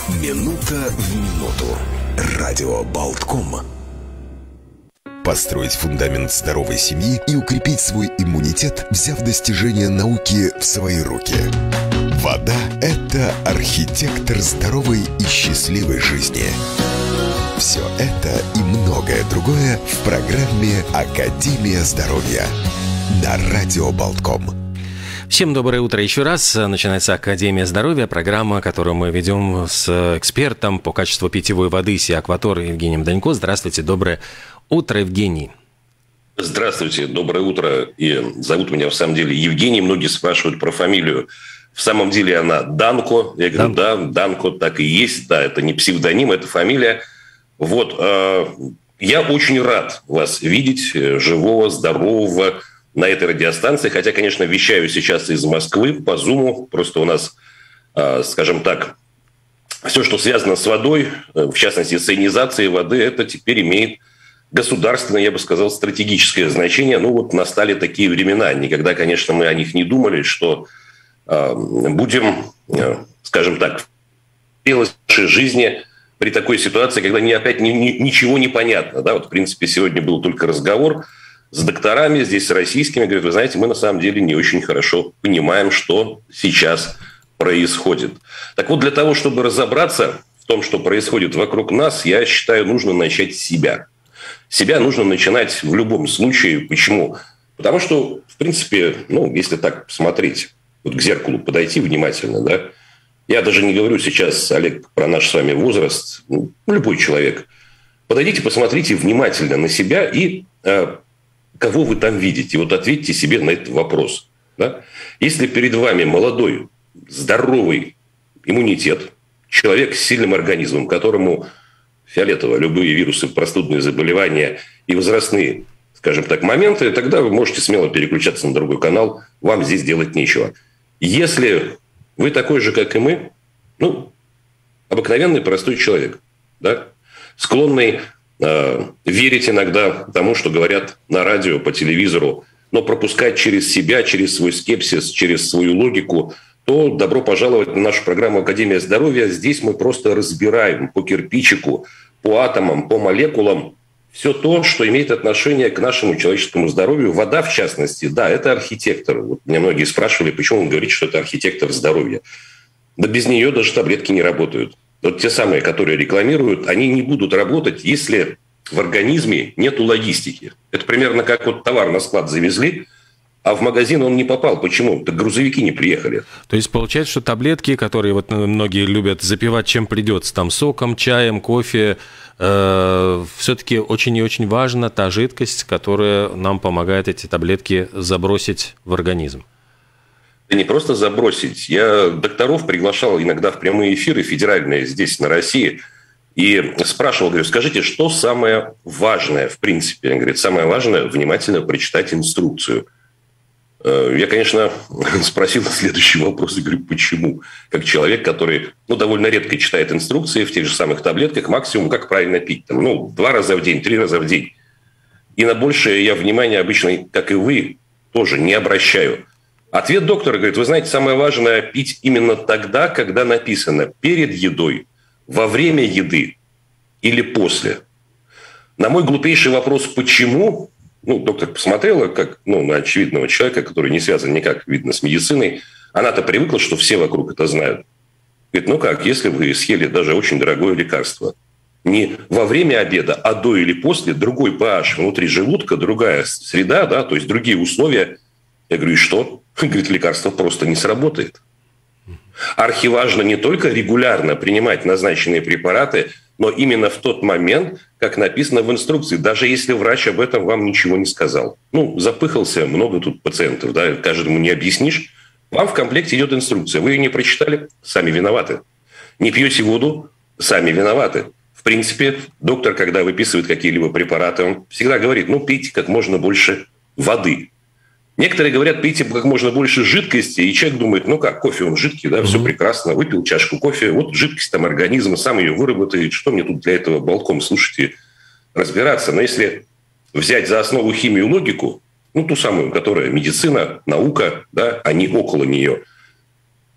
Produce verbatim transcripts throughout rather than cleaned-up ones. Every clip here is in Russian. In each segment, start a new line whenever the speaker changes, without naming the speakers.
Минута в минуту. Радио Болтком. Построить фундамент здоровой семьи и укрепить свой иммунитет, взяв достижения науки в свои руки. Вода – это архитектор здоровой и счастливой жизни. Все это и многое другое в программе «Академия здоровья» на Радио Болтком.
Всем доброе утро еще раз. Начинается Академия здоровья, программа, которую мы ведем с экспертом по качеству питьевой воды Сиакватор Евгением Данько. Здравствуйте, доброе утро, Евгений.
Здравствуйте, доброе утро. И зовут меня, в самом деле, Евгений. Многие спрашивают про фамилию. В самом деле она Данко. Я говорю, да, Данко так и есть. Да, это не псевдоним, это фамилия. Вот. Я очень рад вас видеть, живого, здорового, на этой радиостанции, хотя, конечно, вещаю сейчас из Москвы по Зуму, просто у нас, скажем так, все, что связано с водой, в частности, с ионизацией воды, это теперь имеет государственное, я бы сказал, стратегическое значение. Ну вот настали такие времена, никогда, конечно, мы о них не думали, что будем, скажем так, в нашей жизни при такой ситуации, когда не, опять ни, ни, ничего не понятно. Да? Вот, в принципе, сегодня был только разговор с докторами, здесь с российскими, говорят, вы знаете, мы на самом деле не очень хорошо понимаем, что сейчас происходит. Так вот, для того, чтобы разобраться в том, что происходит вокруг нас, я считаю, нужно начать с себя. Себя нужно начинать в любом случае. Почему? Потому что, в принципе, ну, если так посмотреть, вот к зеркалу подойти внимательно, да, я даже не говорю сейчас, Олег, про наш с вами возраст, ну, любой человек. Подойдите, посмотрите внимательно на себя и э, кого вы там видите. Вот ответьте себе на этот вопрос. Да? Если перед вами молодой, здоровый иммунитет, человек с сильным организмом, которому фиолетово любые вирусы, простудные заболевания и возрастные, скажем так, моменты, тогда вы можете смело переключаться на другой канал, вам здесь делать нечего. Если вы такой же, как и мы, ну, обыкновенный простой человек, да, склонный э, верить иногда тому, что говорят на радио, по телевизору, но пропускать через себя, через свой скепсис, через свою логику, то добро пожаловать на нашу программу «Академия здоровья». Здесь мы просто разбираем по кирпичику, по атомам, по молекулам все то, что имеет отношение к нашему человеческому здоровью. Вода, в частности, да, это архитектор. Вот меня многие спрашивали, почему он говорит, что это архитектор здоровья. Да без нее даже таблетки не работают. Вот те самые, которые рекламируют, они не будут работать, если в организме нет логистики. Это примерно как вот товар на склад завезли, а в магазин он не попал. Почему? Так грузовики не приехали.
То есть получается, что таблетки, которые вот многие любят запивать чем придется, там соком, чаем, кофе, э, все-таки очень и очень важна та жидкость, которая нам помогает эти таблетки забросить в организм.
Да не просто забросить. Я докторов приглашал иногда в прямые эфиры федеральные здесь, на России, и спрашивал, говорю, скажите, что самое важное в принципе? Он говорит, самое важное – внимательно прочитать инструкцию. Я, конечно, спросил следующий вопрос, и говорю, почему? Как человек, который ну, довольно редко читает инструкции в тех же самых таблетках, максимум, как правильно пить. Там, ну, два раза в день, три раза в день. И на большее я внимания обычно, как и вы, тоже не обращаю. Ответ доктора говорит, вы знаете, самое важное пить именно тогда, когда написано перед едой, во время еды или после. На мой глупейший вопрос «почему?» Ну, доктор посмотрела, как ну, на очевидного человека, который не связан никак, видно, с медициной. Она-то привыкла, что все вокруг это знают. Говорит, ну как, если вы съели даже очень дорогое лекарство, не во время обеда, а до или после, другой pH внутри желудка, другая среда, да, то есть другие условия. Я говорю, и что? Говорит, лекарство просто не сработает. Архиважно не только регулярно принимать назначенные препараты, но именно в тот момент, как написано в инструкции, даже если врач об этом вам ничего не сказал. Ну, запыхался, много тут пациентов, да, каждому не объяснишь. Вам в комплекте идет инструкция. Вы ее не прочитали, сами виноваты. Не пьете воду, сами виноваты. В принципе, доктор, когда выписывает какие-либо препараты, он всегда говорит, ну, пейте как можно больше воды. Некоторые говорят, пейте как можно больше жидкости, и человек думает, ну как, кофе он жидкий, да, все прекрасно, выпил чашку кофе, вот жидкость там организма, сам ее выработает, что мне тут для этого болтком, слушайте, разбираться. Но если взять за основу химию логику, ну ту самую, которая медицина, наука, да, а не около нее,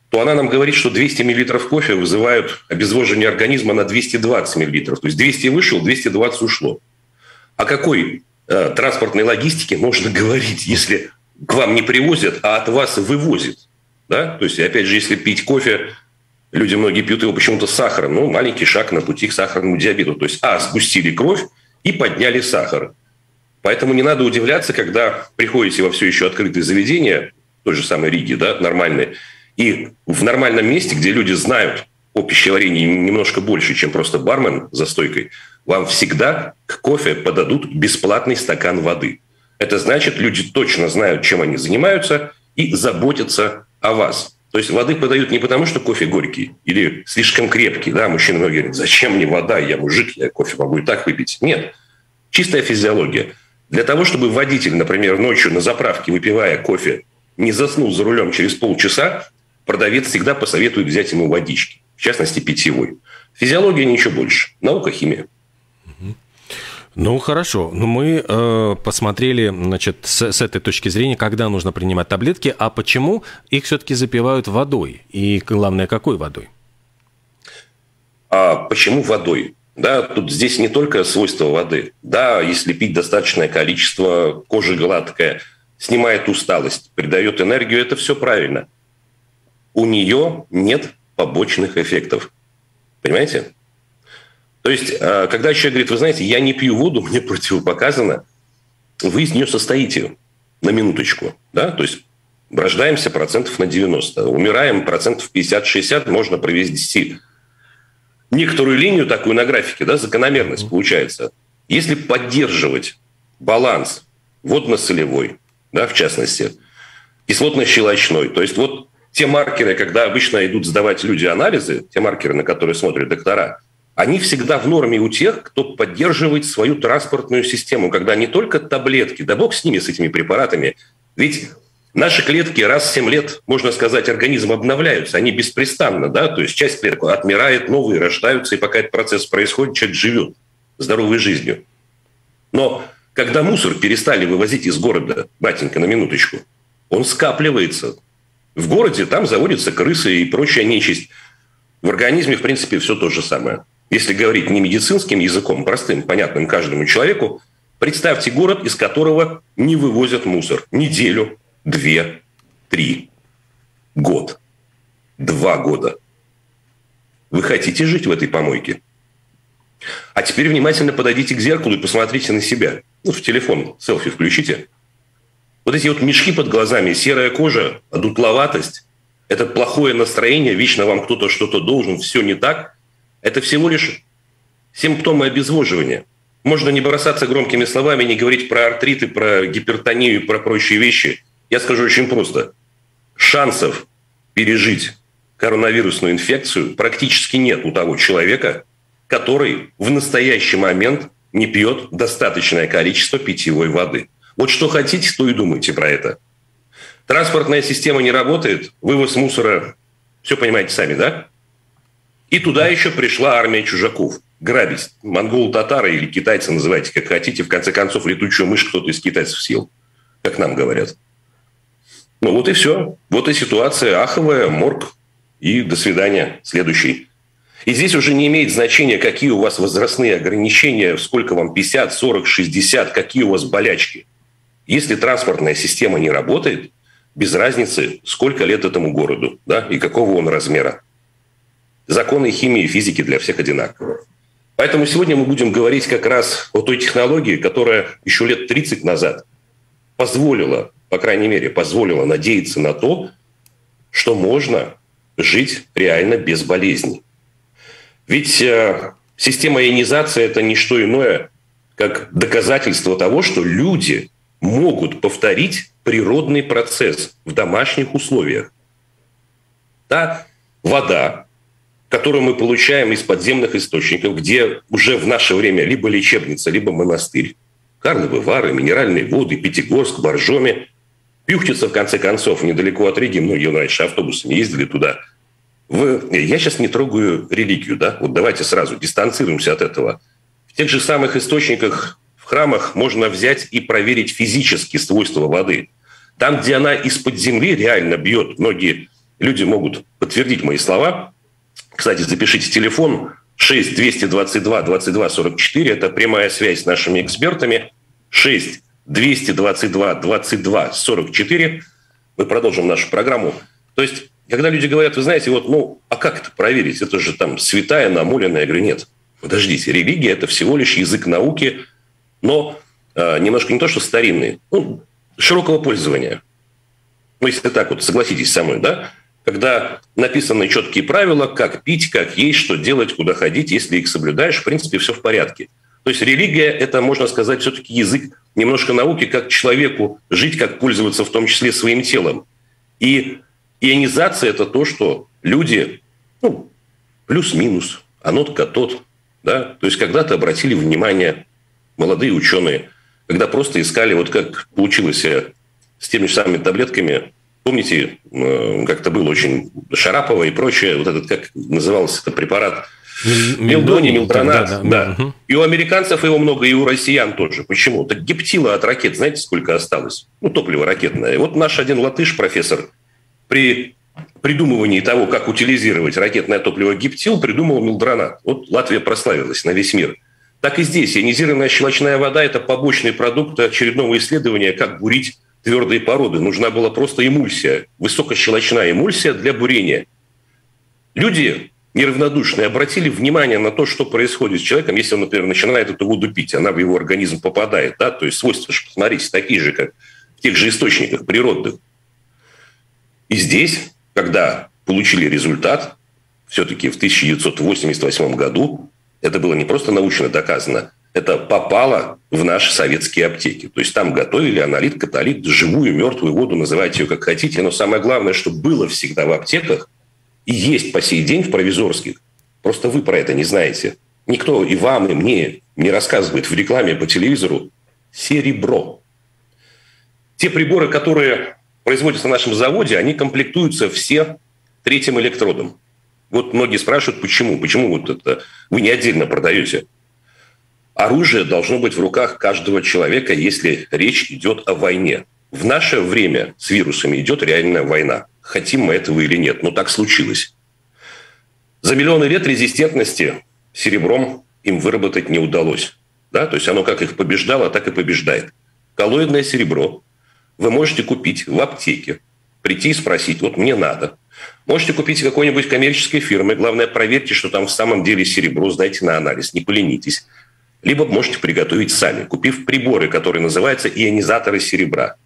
то она нам говорит, что двести миллилитров кофе вызывают обезвоживание организма на двести двадцать миллилитров. То есть двести вышел, двести двадцать ушло. О какой э, транспортной логистике можно говорить, если к вам не привозят, а от вас вывозят? Да? То есть, опять же, если пить кофе, люди многие пьют его почему-то с сахаром. Ну, маленький шаг на пути к сахарному диабету. То есть, а, сгустили кровь и подняли сахар. Поэтому не надо удивляться, когда приходите во все еще открытые заведения, той же самой Риги, да, нормальные, и в нормальном месте, где люди знают о пищеварении немножко больше, чем просто бармен за стойкой, вам всегда к кофе подадут бесплатный стакан воды. Это значит, люди точно знают, чем они занимаются, и заботятся о вас. То есть воды подают не потому, что кофе горький или слишком крепкий. Да, мужчины многие говорят, зачем мне вода, я мужик, я кофе могу и так выпить. Нет, чистая физиология. Для того, чтобы водитель, например, ночью на заправке, выпивая кофе, не заснул за рулем через полчаса, продавец всегда посоветует взять ему водички, в частности, питьевой. Физиология ничего больше. Наука, химия.
Ну, хорошо. Ну, мы э, посмотрели, значит, с, с этой точки зрения, когда нужно принимать таблетки, а почему их все-таки запивают водой? И, главное, какой водой?
А почему водой? Да, тут здесь не только свойства воды. Да, если пить достаточное количество, кожа гладкая, снимает усталость, придает энергию, это все правильно. У нее нет побочных эффектов. Понимаете? То есть, когда человек говорит, вы знаете, я не пью воду, мне противопоказано, вы из нее состоите на минуточку. Да? То есть, рождаемся процентов на девяносто, умираем процентов пятьдесят-шестьдесят, можно провести некоторую линию такую на графике, да, закономерность получается. Если поддерживать баланс водно-солевой, да, в частности, кислотно-щелочной, то есть вот те маркеры, когда обычно идут сдавать люди анализы, те маркеры, на которые смотрят доктора, они всегда в норме у тех, кто поддерживает свою транспортную систему, когда не только таблетки, да бог с ними, с этими препаратами, ведь наши клетки раз в семь лет, можно сказать, организм обновляются, они беспрестанно, да, то есть часть клеток отмирает, новые рождаются, и пока этот процесс происходит, человек живет здоровой жизнью. Но когда мусор перестали вывозить из города, батенька, на минуточку, он скапливается. В городе там заводятся крысы и прочая нечисть. В организме, в принципе, все то же самое. Если говорить не медицинским языком, простым, понятным каждому человеку, представьте город, из которого не вывозят мусор. Неделю, две, три, год, два года. Вы хотите жить в этой помойке? А теперь внимательно подойдите к зеркалу и посмотрите на себя. Ну, в телефон селфи включите. Вот эти вот мешки под глазами, серая кожа, одутловатость, это плохое настроение, вечно вам кто-то что-то должен, все не так. Это всего лишь симптомы обезвоживания. Можно не бросаться громкими словами, не говорить про артриты, про гипертонию и про прочие вещи. Я скажу очень просто. Шансов пережить коронавирусную инфекцию практически нет у того человека, который в настоящий момент не пьет достаточное количество питьевой воды. Вот что хотите, то и думайте про это. Транспортная система не работает, вывоз мусора, все понимаете сами, да? И туда еще пришла армия чужаков. Грабить. Монголы-татары или китайцы, называйте как хотите. В конце концов, летучую мышь кто-то из китайцев съел, как нам говорят. Ну вот и все. Вот и ситуация аховая, морг. И до свидания. Следующий. И здесь уже не имеет значения, какие у вас возрастные ограничения, сколько вам, пятьдесят, сорок, шестьдесят, какие у вас болячки. Если транспортная система не работает, без разницы, сколько лет этому городу, да, и какого он размера. Законы химии и физики для всех одинаковы. Поэтому сегодня мы будем говорить как раз о той технологии, которая еще лет тридцать назад позволила, по крайней мере, позволила надеяться на то, что можно жить реально без болезней. Ведь э, система ионизации – это не что иное, как доказательство того, что люди могут повторить природный процесс в домашних условиях. Та вода, которую мы получаем из подземных источников, где уже в наше время либо лечебница, либо монастырь, Карловы Вары, минеральные воды, Пятигорск, Боржоми, Пюхтица, в конце концов, недалеко от Риги, многие раньше автобусами ездили туда. Вы... Я сейчас не трогаю религию, да? Вот давайте сразу дистанцируемся от этого. В тех же самых источниках, в храмах можно взять и проверить физические свойства воды. Там, где она из-под земли реально бьет, многие Люди могут подтвердить мои слова. Кстати, запишите телефон шесть двести двадцать два двадцать два сорок четыре. Это прямая связь с нашими экспертами. шесть двести двадцать два двадцать два сорок четыре. Мы продолжим нашу программу. То есть, когда люди говорят, вы знаете, вот, ну, а как это проверить? Это же там святая, намоленная. Я говорю, нет, подождите, религия – это всего лишь язык науки, но э, немножко не то, что старинный, ну, широкого пользования. Ну, если так вот, согласитесь со мной, да? Когда написаны четкие правила, как пить, как есть, что делать, куда ходить, если их соблюдаешь, в принципе, все в порядке. То есть религия – это, можно сказать, все-таки язык немножко науки, как человеку жить, как пользоваться в том числе своим телом. И ионизация – это то, что люди, ну, плюс-минус, анод катод, да? То есть когда-то обратили внимание молодые ученые, когда просто искали, вот как получилось с теми же самыми таблетками. Помните, как-то было очень Шарапова и прочее, вот этот, как назывался этот препарат? Мелдоний, мелдронат. Да, да, да. Угу. И у американцев его много, и у россиян тоже. Почему? Так гептила от ракет, знаете, сколько осталось? Ну, топливо ракетное. И вот наш один латыш, профессор, при придумывании того, как утилизировать ракетное топливо гептил, придумал мелдронат. Вот Латвия прославилась на весь мир. Так и здесь. Ионизированная щелочная вода – это побочный продукт очередного исследования, как бурить твердые породы. Нужна была просто эмульсия, высокощелочная эмульсия для бурения. Люди неравнодушные обратили внимание на то, что происходит с человеком, если он, например, начинает эту воду пить, она в его организм попадает. Да? То есть свойства, посмотрите, такие же, как в тех же источниках природных. И здесь, когда получили результат, все-таки в тысяча девятьсот восемьдесят восьмом году, это было не просто научно доказано, это попало в наши советские аптеки. То есть там готовили аналит, каталит, живую, мертвую воду, называйте ее как хотите. Но самое главное, что было всегда в аптеках и есть по сей день в провизорских. Просто вы про это не знаете. Никто и вам, и мне не рассказывает в рекламе по телевизору серебро. Те приборы, которые производятся на нашем заводе, они комплектуются все третьим электродом. Вот многие спрашивают, почему? Почему вот это вы не отдельно продаете? Оружие должно быть в руках каждого человека, если речь идет о войне. В наше время с вирусами идет реальная война. Хотим мы этого или нет, но так случилось. За миллионы лет резистентности серебром им выработать не удалось. Да? То есть оно как их побеждало, так и побеждает. Коллоидное серебро вы можете купить в аптеке, прийти и спросить, вот мне надо. Можете купить какой-нибудь коммерческой фирмы, главное, проверьте, что там в самом деле серебро, сдайте на анализ, не поленитесь. Либо можете приготовить сами, купив приборы, которые называются ионизаторы серебра.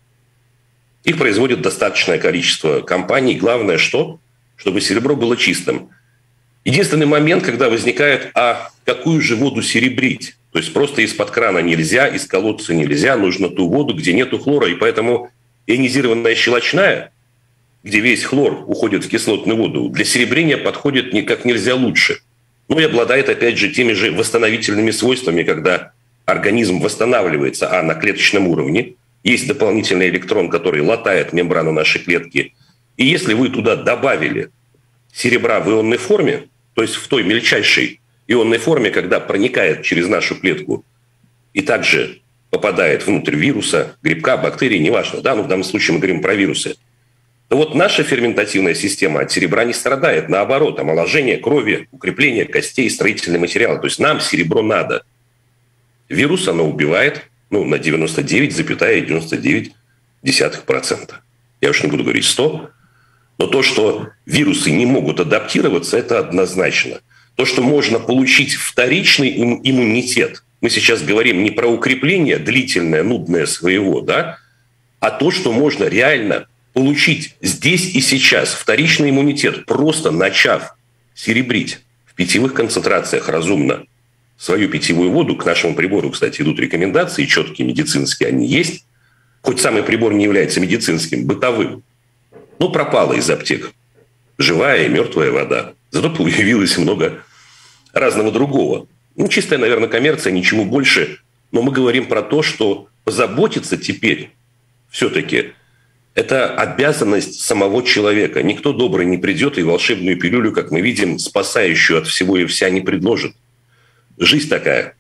Их производит достаточное количество компаний. Главное, что? Чтобы серебро было чистым. Единственный момент, когда возникает, а какую же воду серебрить? То есть просто из-под крана нельзя, из колодца нельзя, нужно ту воду, где нету хлора. И поэтому ионизированная щелочная, где весь хлор уходит в кислотную воду, для серебрения подходит никак нельзя лучше. Ну и обладает, опять же, теми же восстановительными свойствами, когда организм восстанавливается, а на клеточном уровне. Есть дополнительный электрон, который латает мембрану нашей клетки. И если вы туда добавили серебра в ионной форме, то есть в той мельчайшей ионной форме, когда проникает через нашу клетку и также попадает внутрь вируса, грибка, бактерии, неважно, да, но в данном случае мы говорим про вирусы, то вот наша ферментативная система от серебра не страдает. Наоборот, омоложение крови, укрепление костей, строительные материалы. То есть нам серебро надо. Вирус оно убивает ну, на девяносто девять целых девяносто девять сотых процента. Я уж не буду говорить сто. Но то, что вирусы не могут адаптироваться, это однозначно. То, что можно получить вторичный иммунитет. Мы сейчас говорим не про укрепление длительное, нудное своего, да, а то, что можно реально получить здесь и сейчас вторичный иммунитет, просто начав серебрить в питьевых концентрациях разумно свою питьевую воду. К нашему прибору, кстати, идут рекомендации, четкие медицинские они есть. Хоть самый прибор не является медицинским, бытовым. Но пропала из аптек живая и мертвая вода. Зато появилось много разного другого. Ну, чистая, наверное, коммерция, ничего больше. Но мы говорим про то, что позаботиться теперь все-таки это обязанность самого человека. Никто добрый не придет и волшебную пилюлю, как мы видим, спасающую от всего и вся, не предложит. Жизнь такая.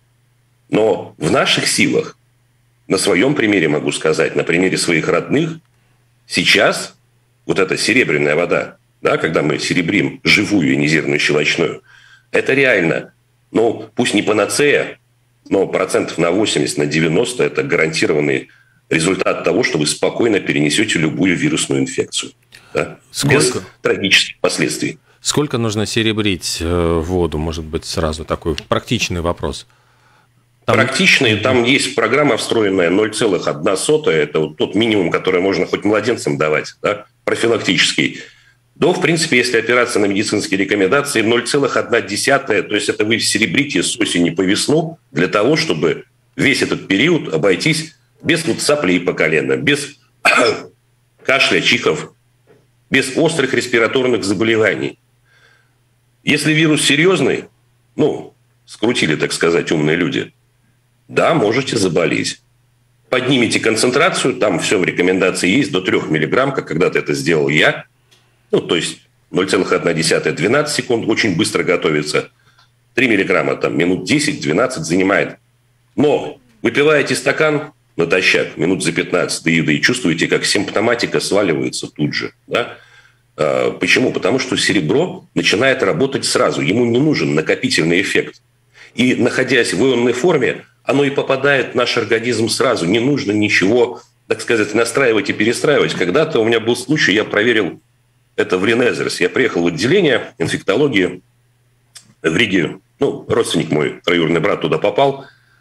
Но в наших силах, на своем примере могу сказать, на примере своих родных, сейчас вот эта серебряная вода, да, когда мы серебрим живую ионизированную щелочную, это реально, ну, пусть не панацея, но процентов на восемьдесят, на девяносто это гарантированный результат того, что вы спокойно перенесете любую вирусную инфекцию. Да? Без трагических последствий.
Сколько нужно серебрить воду? Может быть, сразу такой практичный вопрос.
Там... Практичный. Там есть программа встроенная ноль целых одна сотая. Это вот тот минимум, который можно хоть младенцам давать, да? Профилактический. До, в принципе, если опираться на медицинские рекомендации, ноль целых одна десятая, то есть это вы серебрите с осени по весну для того, чтобы весь этот период обойтись без вот соплей по колено, без кашля, чихов, без острых респираторных заболеваний. Если вирус серьезный, ну, скрутили, так сказать, умные люди, да, можете заболеть. Поднимите концентрацию, там все в рекомендации есть, до трёх миллиграмм, как когда-то это сделал я. Ну, то есть ноль целых одна десятая, двенадцать секунд, очень быстро готовится. три миллиграмма, там, минут десять-двенадцать занимает. Но выпиваете стакан натощак, минут за пятнадцать до еды, и чувствуете, как симптоматика сваливается тут же. Да? А, почему? Потому что серебро начинает работать сразу. Ему не нужен накопительный эффект. И, находясь в ионной форме, оно и попадает в наш организм сразу. Не нужно ничего, так сказать, настраивать и перестраивать. Когда-то у меня был случай, я проверил это в Ренезерс. Я приехал в отделение инфектологии в Риге. Ну, родственник мой, троюродный брат, туда попал.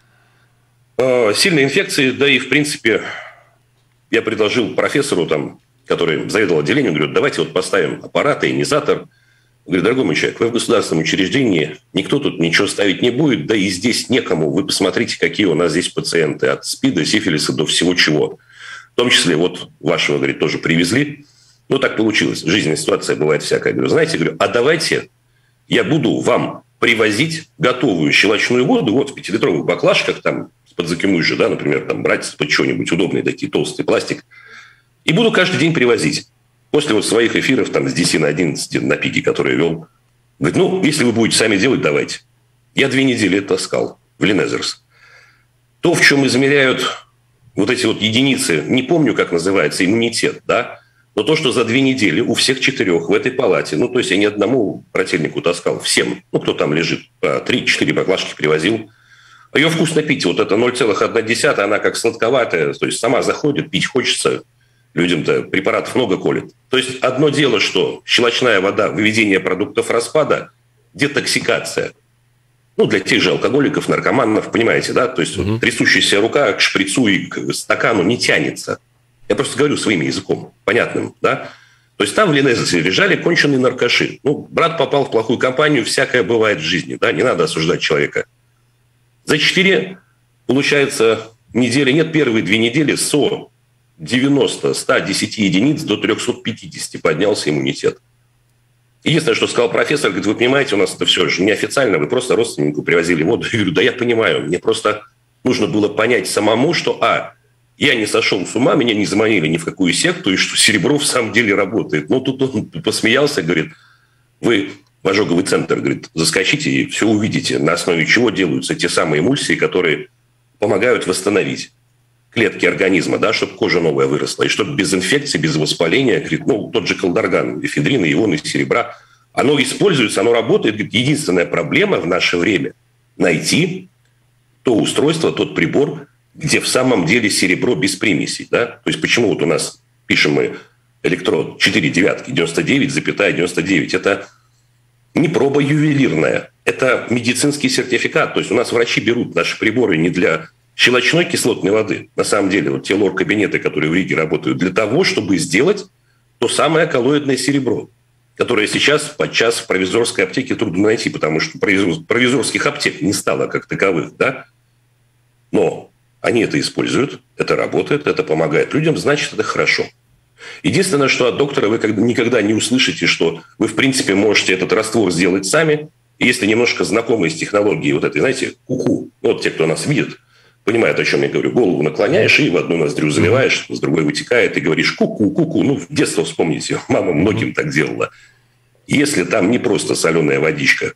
Сильные инфекции, да и, в принципе, я предложил профессору, там, который заведовал отделением, говорю, давайте вот поставим аппарат, ионизатор. Говорю, дорогой мой человек, вы в государственном учреждении, никто тут ничего ставить не будет, да и здесь некому. Вы посмотрите, какие у нас здесь пациенты, от СПИДа, сифилиса до всего чего. В том числе, вот вашего, говорит, тоже привезли. Ну, так получилось. Жизненная ситуация бывает всякая. Говорю, знаете, говорю, а давайте я буду вам привозить готовую щелочную воду, вот в пятилитровых баклажках, там, под закимыжи, да, например, там, брать под что-нибудь удобный, такие толстый пластик, и буду каждый день привозить. После вот своих эфиров там, с десяти на одиннадцать на пике, которые вел. Говорит, ну, если вы будете сами делать, давайте. Я две недели это таскал в Ленезерс. То, в чем измеряют вот эти вот единицы, не помню, как называется, иммунитет, да, но то, что за две недели у всех четырех в этой палате, ну, то есть я не одному брательнику таскал, всем, ну, кто там лежит, по три-четыре баклажки привозил. Ее вкусно пить, вот это ноль целых одна десятая, она как сладковатая, то есть сама заходит, пить хочется. Людям-то препаратов много колет. То есть одно дело, что щелочная вода, выведение продуктов распада, детоксикация. Ну, для тех же алкоголиков, наркоманов, понимаете, да? То есть угу. вот, трясущаяся рука к шприцу и к стакану не тянется. Я просто говорю своим языком, понятным, да? То есть там в Ленезерсе лежали конченые наркоши. Ну, брат попал в плохую компанию, всякое бывает в жизни, да? Не надо осуждать человека. За четыре, получается, недели, нет, первые две недели СО девяносто ста десяти единиц до трёхсот пятидесяти поднялся иммунитет. Единственное, что сказал профессор, говорит, вы понимаете, у нас это все же неофициально, вы просто родственнику привозили воду. Я говорю, да я понимаю, мне просто нужно было понять самому, что, а, я не сошел с ума, меня не заманили ни в какую секту, и что серебро в самом деле работает. Ну, тут он посмеялся, говорит, вы в ожоговый центр, говорит, заскочите и все увидите, на основе чего делаются те самые эмульсии, которые помогают восстановить клетки организма, да, чтобы кожа новая выросла, и чтобы без инфекции, без воспаления, говорит, ну, тот же колдарган, эфедрин, ионы серебра, оно используется, оно работает. Говорит, единственная проблема в наше время – найти то устройство, тот прибор, где в самом деле серебро без примесей, да, то есть почему вот у нас пишем мы электрод четыре девятки, девяносто девять целых девяносто девять, это не проба ювелирная, это медицинский сертификат, то есть у нас врачи берут наши приборы не для щелочной кислотной воды, на самом деле, вот те лор-кабинеты, которые в Риге работают, для того, чтобы сделать то самое коллоидное серебро, которое сейчас подчас в провизорской аптеке трудно найти, потому что провизорских аптек не стало как таковых, да? Но они это используют, это работает, это помогает людям, значит, это хорошо. Единственное, что от доктора вы никогда не услышите, что вы, в принципе, можете этот раствор сделать сами, и если немножко знакомы с технологией вот этой, знаете, ку-ку, вот те, кто нас видит, понимают, о чем я говорю. Голову наклоняешь и в одну ноздрю заливаешь, с другой вытекает, и говоришь ку-ку, ку-ку. Ну, в детство вспомните, мама многим так делала. Если там не просто соленая водичка,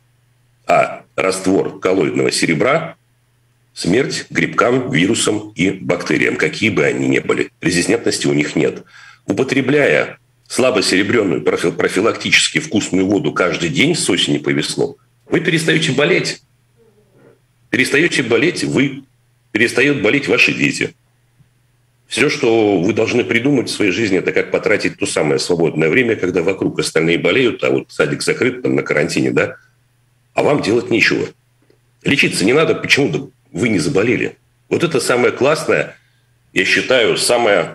а раствор коллоидного серебра, смерть грибкам, вирусам и бактериям, какие бы они ни были. Резистентности у них нет. Употребляя слабо серебряную профилактически вкусную воду каждый день с осени по весну, вы перестаете болеть. Перестаете болеть вы, перестают болеть ваши дети. Все, что вы должны придумать в своей жизни, это как потратить то самое свободное время, когда вокруг остальные болеют, а вот садик закрыт там, на карантине, да, а вам делать нечего. Лечиться не надо, почему вы не заболели. Вот это самое классное, я считаю, самое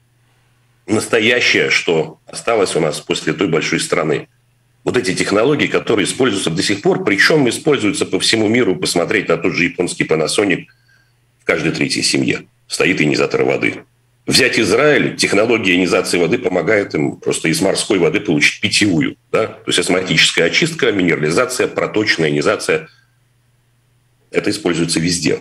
настоящее, что осталось у нас после той большой страны. Вот эти технологии, которые используются до сих пор, причем используются по всему миру, посмотреть на тот же японский Panasonic, в каждой третьей семье стоит ионизатор воды. Взять Израиль, технология ионизации воды помогает им просто из морской воды получить питьевую. Да? То есть осмотическая очистка, минерализация, проточная ионизация. Это используется везде.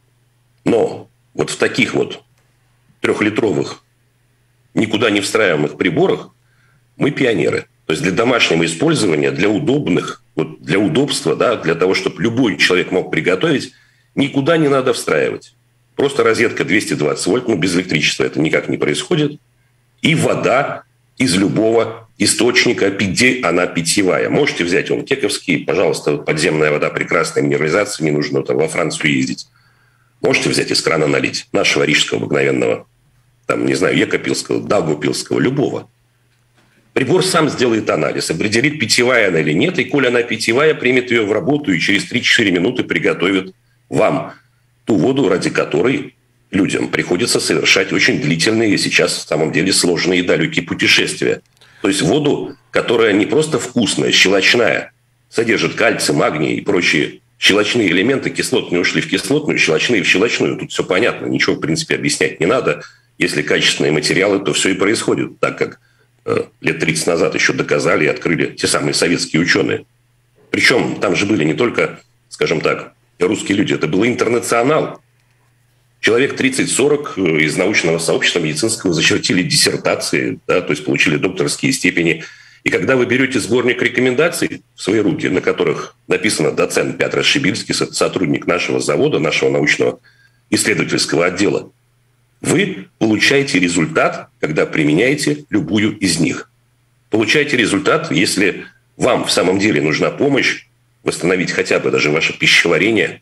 Но вот в таких вот трехлитровых, никуда не встраиваемых приборах мы пионеры. То есть для домашнего использования, для удобных, вот для удобства, да, для того, чтобы любой человек мог приготовить, никуда не надо встраивать. Просто розетка двести двадцать вольт, ну без электричества это никак не происходит. И вода из любого источника, где она питьевая. Можете взять он тековский, пожалуйста, подземная вода, прекрасная минерализация, не нужно там во Францию ездить. Можете взять из крана налить, нашего рижского обыкновенного, там, не знаю, Екапилского, Даугавпилского, любого. Прибор сам сделает анализ, определит, питьевая она или нет, и коль она питьевая, примет ее в работу и через три-четыре минуты приготовит вам ту воду, ради которой людям приходится совершать очень длительные, сейчас в самом деле сложные и далекие путешествия. То есть воду, которая не просто вкусная, щелочная, содержит кальций, магний и прочие щелочные элементы, кислотные ушли в кислотную, щелочные в щелочную. Тут все понятно, ничего, в принципе, объяснять не надо. Если качественные материалы, то все и происходит, так как э, лет тридцать назад еще доказали и открыли те самые советские ученые. Причем там же были не только, скажем так, русские люди, это был интернационал. Человек тридцать-сорок из научного сообщества медицинского зачертили диссертации, да, то есть получили докторские степени. И когда вы берете сборник рекомендаций в свои руки, на которых написано доцент Петр Шибильский, сотрудник нашего завода, нашего научного исследовательского отдела, вы получаете результат, когда применяете любую из них. Получаете результат, если вам в самом деле нужна помощь восстановить хотя бы даже ваше пищеварение.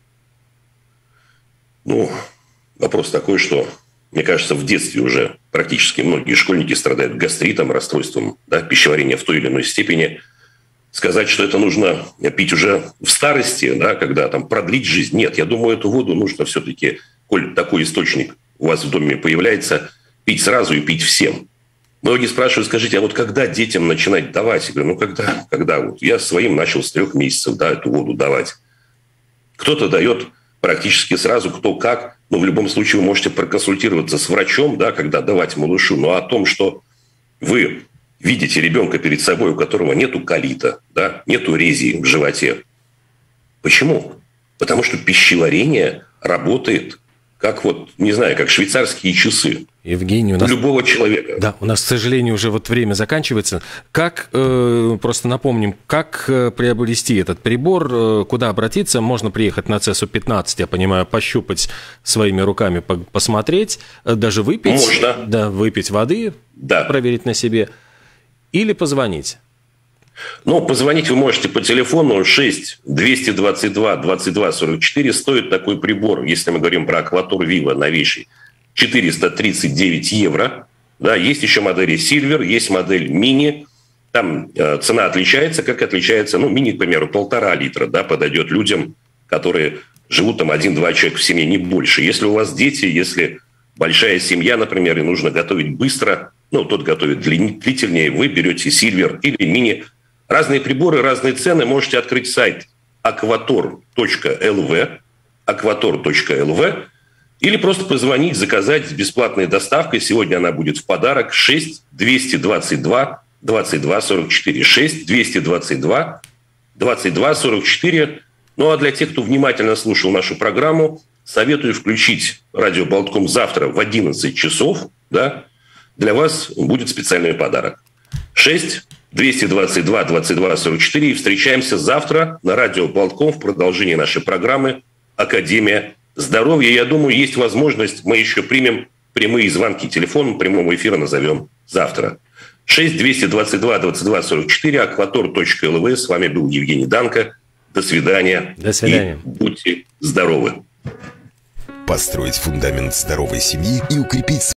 Ну, вопрос такой, что, мне кажется, в детстве уже практически многие школьники страдают гастритом, расстройством, да, пищеварения в той или иной степени. Сказать, что это нужно пить уже в старости, да, когда там продлить жизнь, нет. Я думаю, эту воду нужно все-таки, коль такой источник у вас в доме появляется, пить сразу и пить всем. Многие спрашивают, скажите, а вот когда детям начинать давать? Я говорю, ну когда? Когда? Вот я своим начал с трех месяцев, да, эту воду давать. Кто-то дает практически сразу, кто как. Но в любом случае вы можете проконсультироваться с врачом, да, когда давать малышу. Но о том, что вы видите ребенка перед собой, у которого нету колита, да, нету резии в животе. Почему? Потому что пищеварение работает как вот, не знаю, как швейцарские часы.
Евгений, у нас...
любого человека.
Да, у нас, к сожалению, уже вот время заканчивается. Как, э, просто напомним, как приобрести этот прибор, э, куда обратиться? Можно приехать на Цесу пятнадцать, я понимаю, пощупать своими руками, посмотреть, даже выпить.
Можно.
Да, выпить воды, да. Проверить на себе. Или позвонить.
Ну, позвонить вы можете по телефону шесть двести двадцать два двадцать два сорок четыре. Стоит такой прибор, если мы говорим про Акватор Вива новейший, четыреста тридцать девять евро. Да, есть еще модели Silver, есть модель Mini. Там э, цена отличается, как отличается, ну, Mini, к примеру, полтора литра, да, подойдет людям, которые живут там один-два человека в семье, не больше. Если у вас дети, если большая семья, например, и нужно готовить быстро, ну, тот готовит длительнее, вы берете Silver или Mini. Разные приборы, разные цены. Можете открыть сайт акватор точка эл ви, акватор точка эл ви, или просто позвонить, заказать с бесплатной доставкой. Сегодня она будет в подарок. шесть двести двадцать два двадцать два сорок четыре. шесть двести двадцать два двадцать два сорок четыре. Ну, а для тех, кто внимательно слушал нашу программу, советую включить радио Болтком завтра в одиннадцать часов. Да? Для вас будет специальный подарок. шесть двести двадцать два двадцать два сорок четыре. И встречаемся завтра на радио Болтком в продолжении нашей программы «Академия здоровья». Я думаю, есть возможность, мы еще примем прямые звонки. Телефон прямого эфира назовем завтра. шесть двести двадцать два двадцать два сорок четыре, акватор точка эл ви. С вами был Евгений Данко. До свидания.
До свидания.
И будьте здоровы.
Построить фундамент здоровой семьи и укрепить